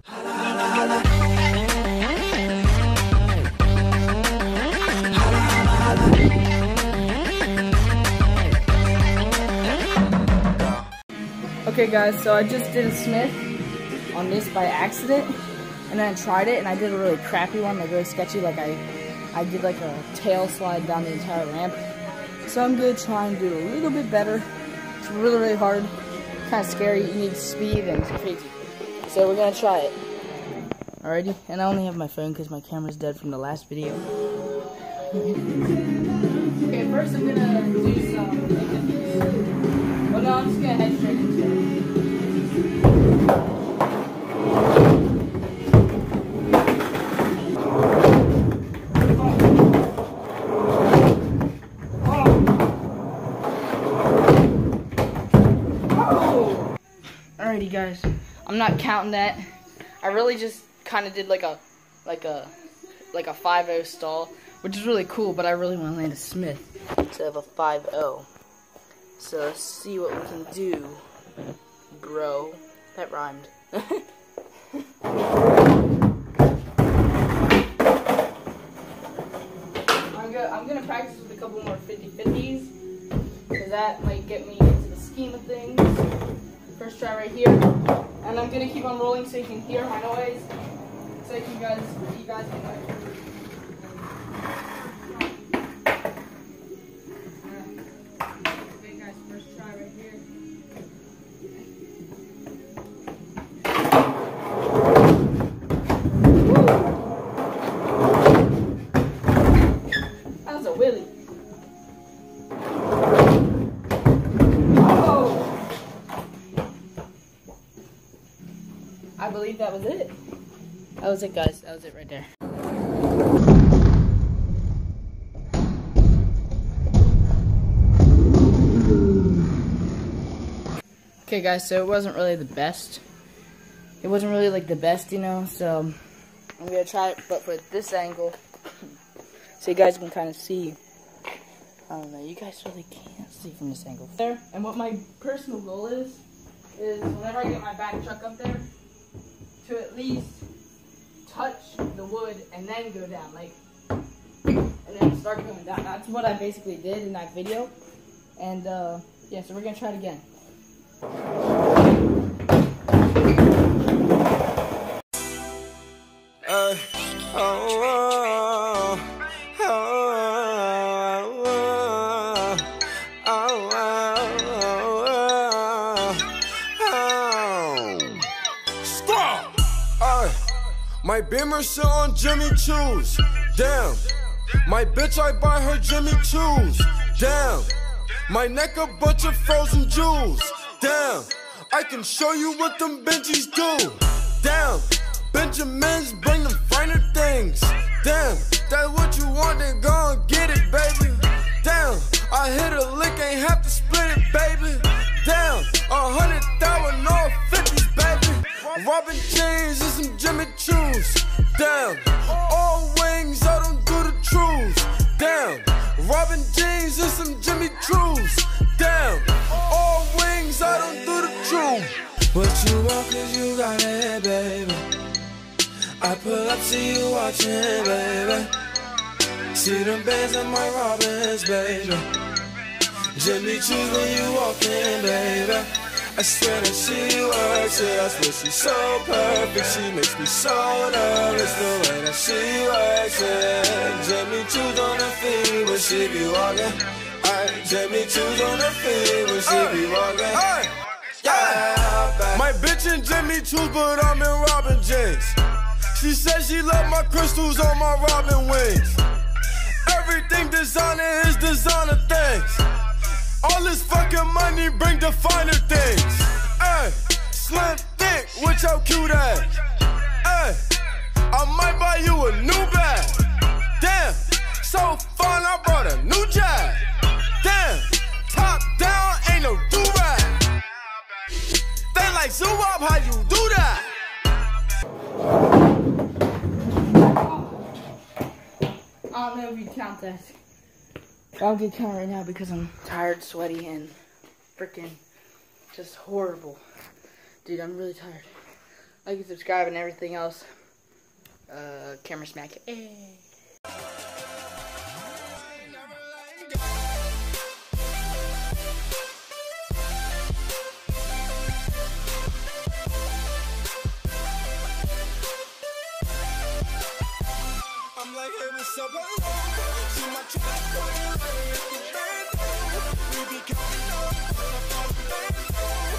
Okay guys, so I just did a Smith on this by accident, and then I tried it and I did a really crappy one, like really sketchy, like I did like a tail slide down the entire ramp. So I'm gonna try and do a little bit better. It's really, really hard, kind of scary, you need speed and it's crazy. So we're gonna try it. Alrighty, and I only have my phone because my camera's dead from the last video. Okay, first I'm gonna do some, well no, I'm just gonna head straight into it. Alrighty guys, I'm not counting that. I really just kind of did like a 5-0 stall, which is really cool, but I really want to land a Smith instead of a 5-0. So let's see what we can do, bro. That rhymed. I'm gonna practice with a couple more 50-50s, because that might get me into the scheme of things. First try right here, and I'm gonna keep on rolling so you can hear my noise, so you guys can like. Okay, guys, first try right here. That was a wheelie. I believe that was it. That was it, guys. That was it right there. Okay, guys, so it wasn't really the best. It wasn't really like the best, you know, so I'm gonna try it, but for this angle, so you guys can kind of see. I don't know, you guys really can't see from this angle. There, and what my personal goal is whenever I get my back truck up there, to at least touch the wood and then go down, like, and then start going down. That's what I basically did in that video. And yeah, so we're gonna try it again. My Beamer sit on Jimmy Choo's. Damn. My bitch, I buy her Jimmy Choo's. Damn. My neck a bunch of frozen jewels. Damn. I can show you what them Benjis do. Damn. Benjamins bring them finer things. Damn. That's what you want, then go and get it, baby. Damn. I hit a lick, ain't have to split it, baby. Damn. 100,000 all 50s, baby. Robin jeans and some Jimmy Choo's. Damn. All wings, I don't do the truths. Damn. Robin jeans and some Jimmy Choo's. Damn. All wings, I don't do the truth. What you want, cause you got it, baby. I pull up, see you watching, baby. See them bands in my Robins, baby. Jimmy Choo's when you walk in, baby. I swear that she works it, I swear she's so perfect. She makes me so nervous, the way that she works it. Jimmy Choo's on her feet when she be walking. Jimmy Choo's on her feet when she be walking. Yeah, my bitch in Jimmy Choo's, but I'm in Robin jeans. She said she love my crystals on my Robin wings. Everything designer is designer things. All this fucking money bring the finer things. Ay, slim thick with your cute ass. Ay, I might buy you a new bag. Damn, so fun I bought a new jag. Damn, top down ain't no do-rag. They like zoo up, how you do that? I don't know if you count that. I'll get counted right now because I'm tired, sweaty, and freaking just horrible. Dude, I'm really tired. like and subscribe and everything else. Camera smack. Hey. I'm like, hey, what's up, hello? See my track going right, we be coming up,